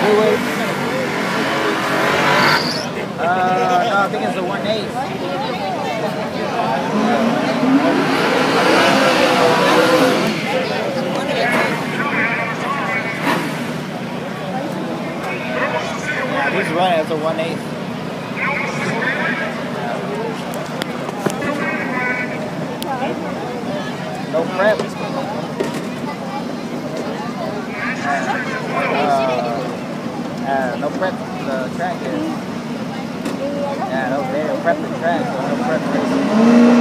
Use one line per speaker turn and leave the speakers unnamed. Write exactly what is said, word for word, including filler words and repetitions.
weight? Uh, no, I think it's a one eighth. Yeah, he's running as a one eighth. No prep. Uh, uh, no prep the track is. Yeah, no, they don't prep the track, so no prep racing.